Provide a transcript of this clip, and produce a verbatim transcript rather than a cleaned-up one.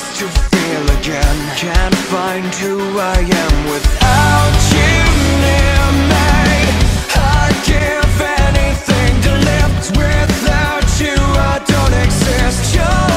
just to feel again. Can't find who I am without you near me. I'd give anything to live. Without you I don't exist. You're